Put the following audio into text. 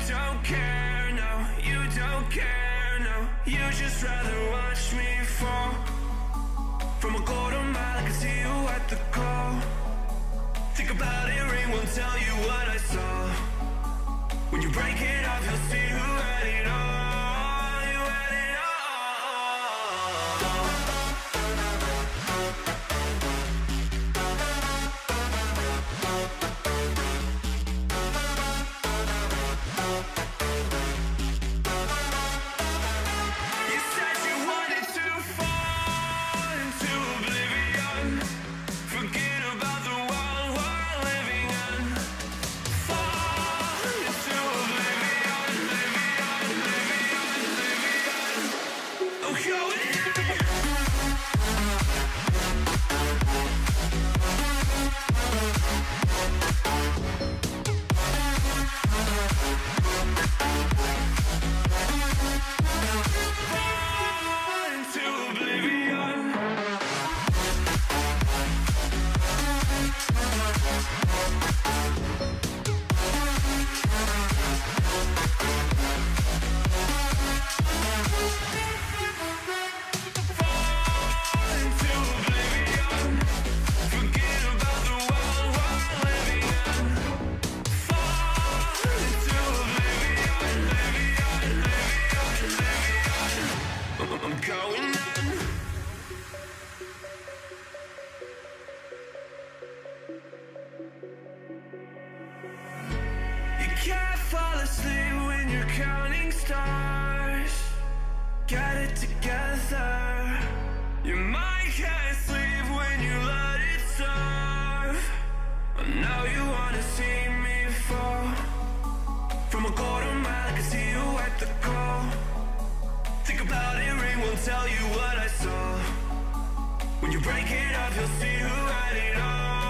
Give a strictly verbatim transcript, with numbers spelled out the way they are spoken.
don't care, no, you don't care, no. You just rather watch me fall from a quarter mile. I can see you at the call. Think about it, ring won't tell you what I saw. When you break it off, you'll see who had it all. You had it all. You said you wanted to fall into oblivion. Forget about the world we're living in. Fall into oblivion, oblivion, oblivion, oblivion. I'm going in. Fall into oblivion. Fall into oblivion. Forget about the world we're living in. Fall into oblivion, oblivion, oblivion, oblivion. I'm going in. You can't fall asleep when you're counting stars. Get it together. Your mind can't sleep when you let it serve. I know you wanna see me fall from a quarter mile. I can see you at the call. Think about it, ring won't tell you what I saw. When you break it up, you'll see who had it all.